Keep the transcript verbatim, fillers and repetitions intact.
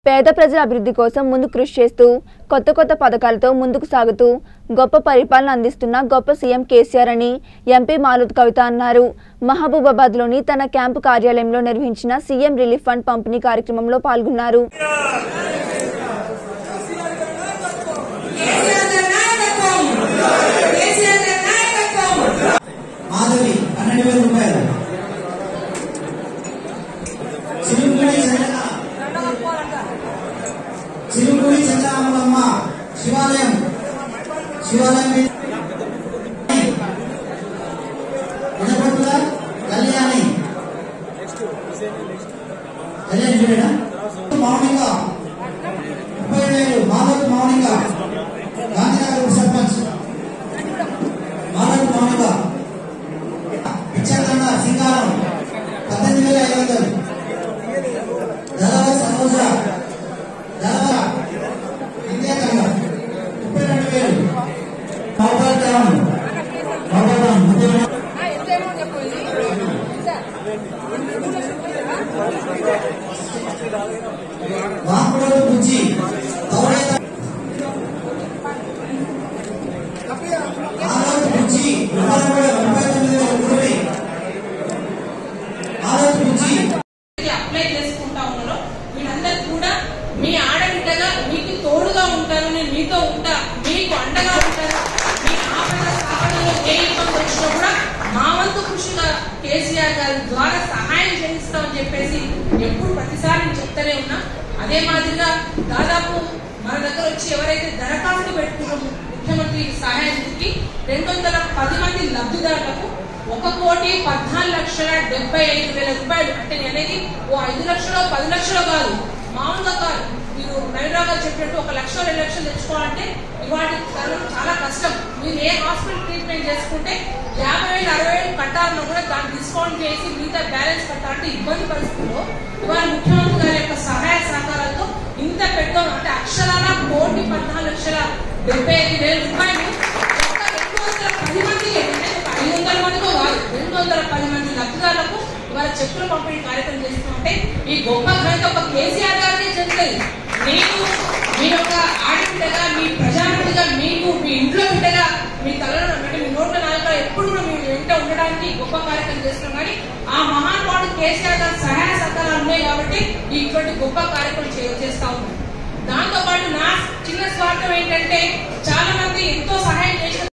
పేద ప్రజల అభివృద్ధి కోసం ముందు కృషి చేస్తూ కొత్త కొత్త పథకాలతో ముందుకు సాగుతూ గొప్ప పరిపాలన అందిస్తున్న గొప్ప సీఎం కేసీఆర్ అని ఎంపీ మాలత్ కవిత అన్నారు. మహబూబాబాద్లోని తన క్యాంపు కార్యాలయంలో నిర్వహించిన సీఎం రిలీఫ్ ఫండ్ పంపిణీ కార్యక్రమంలో పాల్గొన్నారు. చిరుకూరి చంద్రమ్మ శివాలయం శివాలయం వినపట్ల కళ్యాణి కళ్యాణి చూడడా మౌనిక ముప్పై వేలు మాధవ్ మౌనిక గాంధీనగర్ సర్పంచ్ మాధవ్ మౌనిక పిచ్చకండ సింగారం పద్దెనిమిది వేల ఐదు వందలు దళవ సరోజ దళవ ఇంద్రకండ ముప్పై రెండు వేలు మౌబాటం మౌబాటం వాంకోడు బుజ్జి తౌరేత ఆరోగ్య బుజ్జి ముప్పై తొమ్మిది వేల రూపాయలు ఆరోగ్య బుజ్జి అప్లై చేసుకుంటా ఉన్నారో వీళ్ళందరూ కూడా మీ ఆడబిడ్డగా మీకు తోడుగా ఉంటాను, నేను మీతో ఉంటా, మీకు అండగా ఉంటాను. మీ ఆపద స్థాపనలో ఏ ఇబ్బంది వచ్చినా కూడా మా వంతు కృషిగా కేసీఆర్ గారి ద్వారా సహాయం చేయిస్తామని చెప్పేసి ఎప్పుడు ప్రతిసారి చెప్తూనే ఉన్నా. అదే మాదిరిగా దాదాపు మన దగ్గర వచ్చి ఎవరైతే దరఖాస్తు పెట్టుకున్నామో ముఖ్యమంత్రి సహాయ నిధికి రెండు వందల పది మంది లబ్ధిదారులకు ఒక కోటి పద్నాలుగు లక్షల డెబ్బై ఐదు వేల రూపాయలు అంటే అనేది ఓ ఐదు లక్షలు పది లక్షలు కాదు, మామూలుగా కాదు. మీరు నైరాగా చెప్పినట్టు ఒక లక్ష రెండు లక్షలు తెచ్చుకోవాలంటే ఇవాటి ధరలు చాలా కష్టం. మీరు ఏ హాస్పిటల్ ట్రీట్మెంట్ చేసుకుంటే యాభై వేలు అరవై వేలు కట్టాలన్నా కూడా దాన్ని డిస్కౌంట్ చేసి మిగతా బ్యాలెన్స్ కట్టాలంటే ఇబ్బంది పరిస్థితుల్లో ఇవాళ ముఖ్యమంత్రి గారి యొక్క సహాయ సహకారాలతో ఇంత పెట్టుకోవడం అంటే అక్షరాల కోటి పద్నాలుగు లక్షల డెబ్బై ఐదు వేల రూపాయలు రెండు వందల పది మంది ఐదు వందల మందితో కాదు రెండు వందల పది మంది లబ్ధిదారులకు ఇవాళ చెక్కుల పంపిణీ కార్యక్రమం చేస్తున్నామంటే ఈ గొప్ప ఘనత ఒక కేసీఆర్ గారినే చెందుతుంది. మీకు మీ యొక్క ఆడబిడ్డగా మీ ప్రజాపతిగా మీకు మీ ఇంట్లో బిడ్డగా మీ తలలో అంటే మీ నోట్ల నాలుక ఎప్పుడు కూడా మీ వెంట ఉండడానికి గొప్ప కార్యక్రమం చేస్తున్నాం. కానీ ఆ మహానుభావుడు కేసీఆర్ గారి సహాయ సహకారాలు ఉన్నాయి కాబట్టి ఇటువంటి గొప్ప కార్యక్రమం చేస్తా ఉన్నాం. దాంతో పాటు నా చిన్న స్వార్థం ఏంటంటే చాలా మంది ఎంతో సహాయం చేసిన